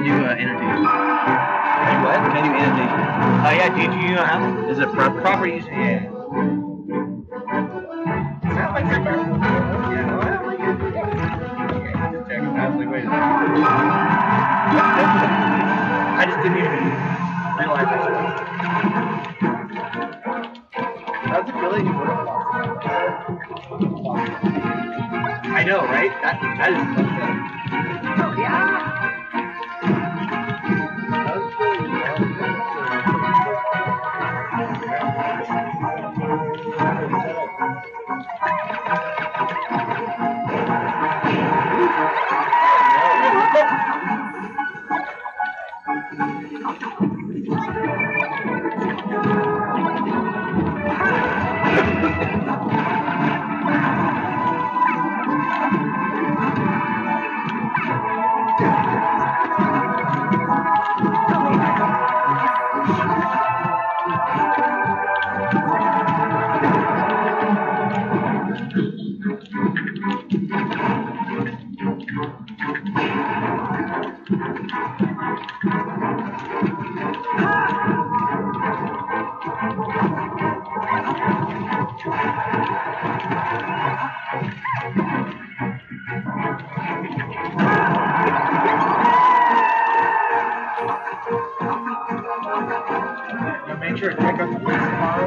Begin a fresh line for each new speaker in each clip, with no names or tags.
do annotation.
What?
Can I do annotation?
Yeah, do you know how?
Is it properties?
Yeah. Sounds like you're better. Yeah, no, I don't like it. Okay, just checking. I was like, wait a second. I just didn't even realize that's what. How's it feel like you would have lost? I know, right? That is fucked up. Oh, yeah. Make sure to check out the place tomorrow.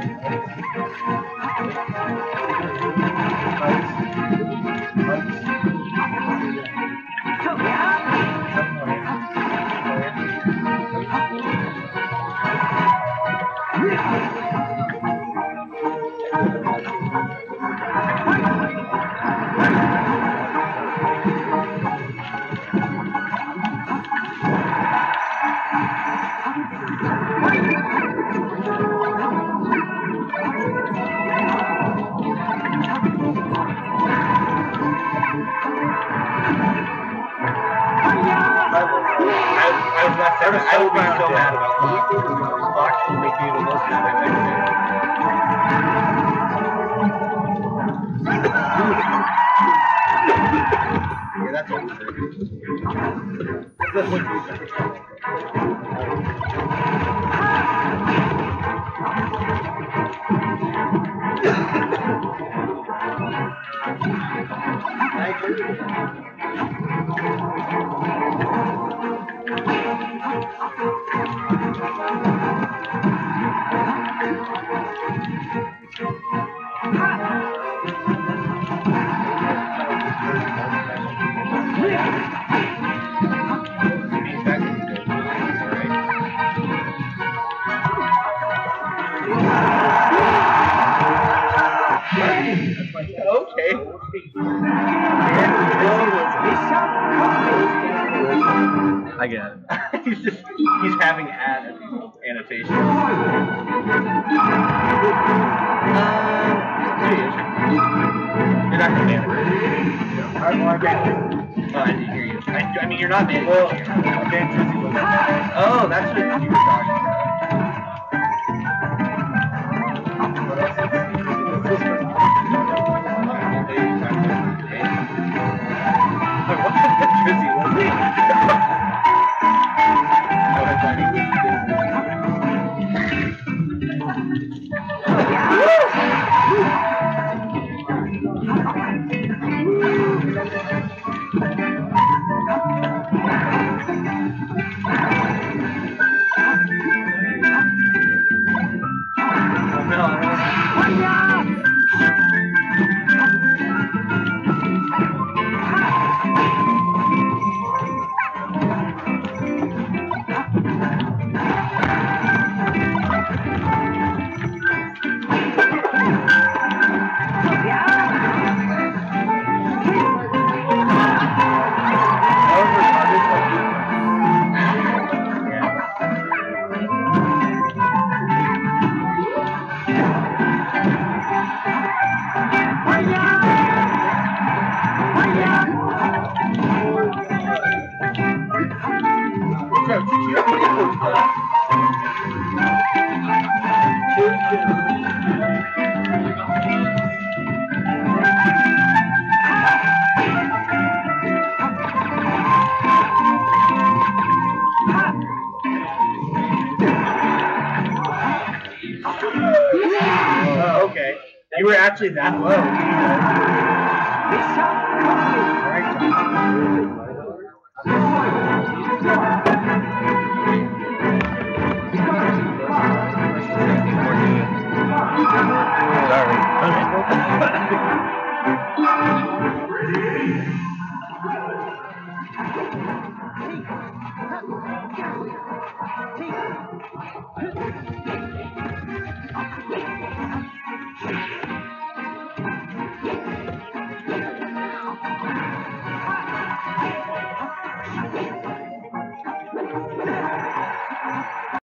I would be so mad about that. Fox will make me even most mad next day. Yeah, that's what I'm saying. That's what you're saying. I agree. Okay.
I get it.
he's having annotations. You're not gonna manage it. I didn't hear you. I mean, you're not managing. Well, oh, that's what you were talking about. actually that low.